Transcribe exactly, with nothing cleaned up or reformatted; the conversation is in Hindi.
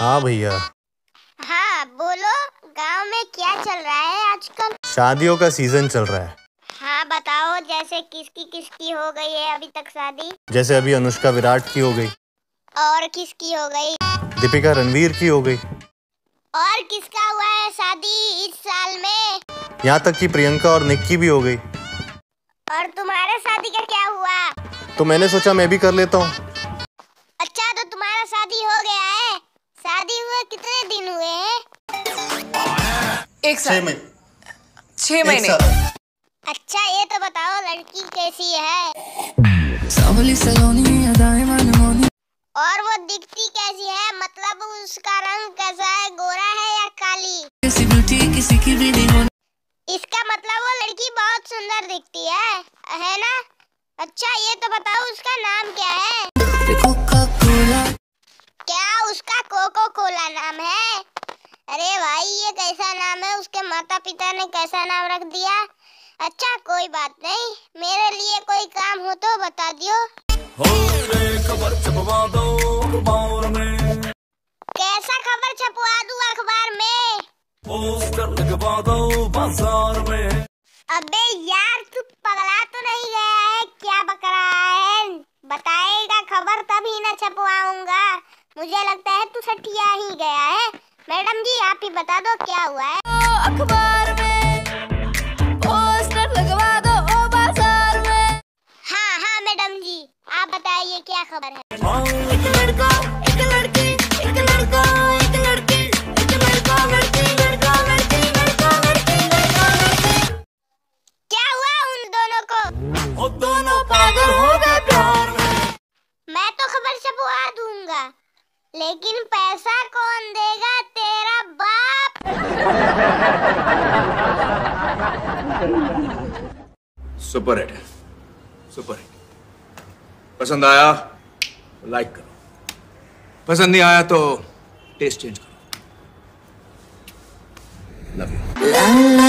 हाँ भैया। हाँ बोलो, गांव में क्या चल रहा है आजकल? शादियों का सीजन चल रहा है। हाँ बताओ, जैसे किसकी किसकी हो गई है अभी तक शादी? जैसे अभी अनुष्का विराट की हो गई। और किसकी हो गई? दीपिका रणवीर की हो गई। और किसका हुआ है शादी इस साल में? यहाँ तक कि प्रियंका और निक की भी हो गई। और तुम्हारा शादी का क्या हुआ? तो मैंने सोचा मैं भी कर लेता हूँ। अच्छा, तो तुम्हारा शादी हो गया है? शादी हुए कितने दिन हुए हैं? एक साल। छह महीने। अच्छा, ये तो बताओ लड़की कैसी है? और वो दिखती कैसी है? मतलब उसका रंग कैसा है, गोरा है या काली? किसी की भी नहीं होनी। इसका मतलब वो लड़की बहुत सुंदर दिखती है, है ना? अच्छा, ये तो बताओ उसका नाम क्या है? क्या उसका कोको कोला नाम है? अरे भाई, ये कैसा नाम है? उसके माता पिता ने कैसा नाम रख दिया? अच्छा कोई बात नहीं, मेरे लिए कोई काम हो तो बता दियो। खबर छपवा दो अखबार में। कैसा खबर छपवा दूं अखबार में? पोस्टर लगवा दो बाजार में। अबे यार, तू पगला तो नहीं गया है? क्या बक रहा है? बताएगा खबर तभी ना छपवाऊंगा। मुझे लगता है तू सठिया ही गया है। मैडम जी, आप ही बता दो क्या हुआ है? ओ, अखबार में पोस्टर लगवा दो ओ बाजार में। हाँ हाँ मैडम जी, आप बताइए क्या खबर है? एक लड़का, एक लड़की, एक लड़का, एक लड़की, एक लड़का, लड़की, लड़का, लड़की, लड़का, लड़की, लड़का, लड़की। क्या हुआ उन दोनों को? वो दोनों पागल हो गए प्यार में। मैं तो खबर छपवा दूंगा, लेकिन पैसा कौन देगा? तेरा बाप। सुपर हिट है, सुपर हिट। पसंद आया तो लाइक करो, पसंद नहीं आया तो टेस्ट चेंज करो। Love you.